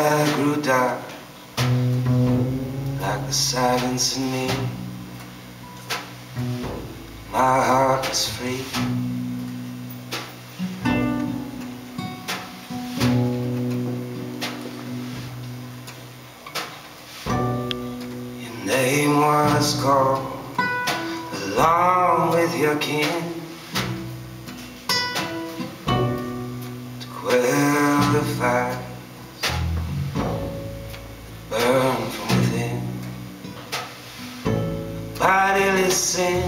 sky grew dark like the silence in me. My heart was free. Your name was called along with your kin to quell the fires that burn from within. Bodily sin,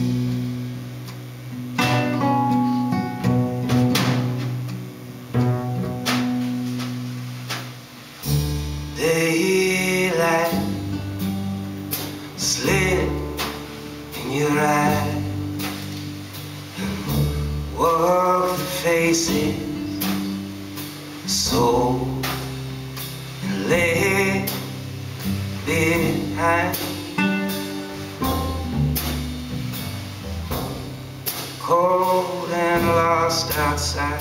daylight slid in your eyes and walked the faces of soul and lay behind. Cold and lost outside.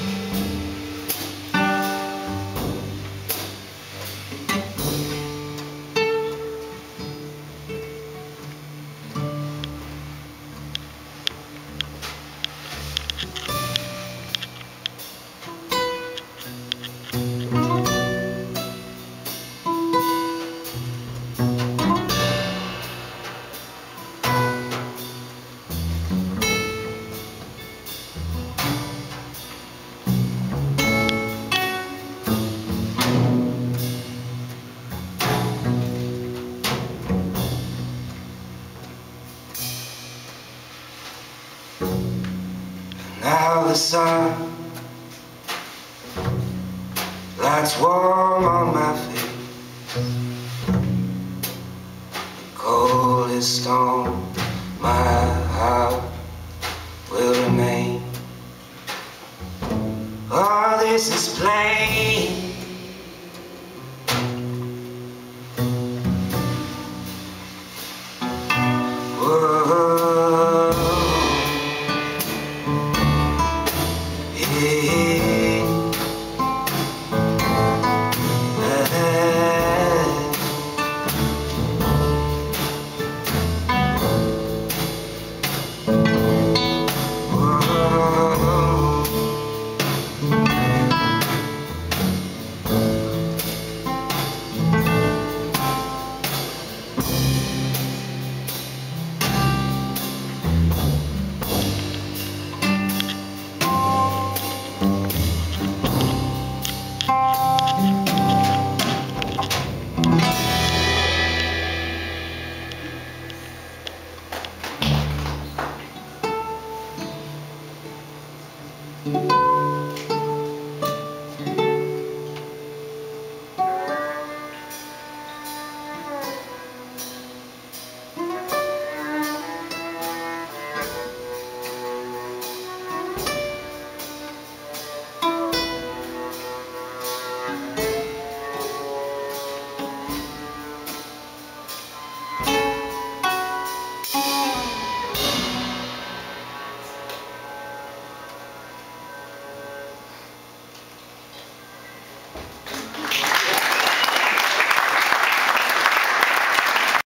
Now the sun lights warm on my face. The cold is stone my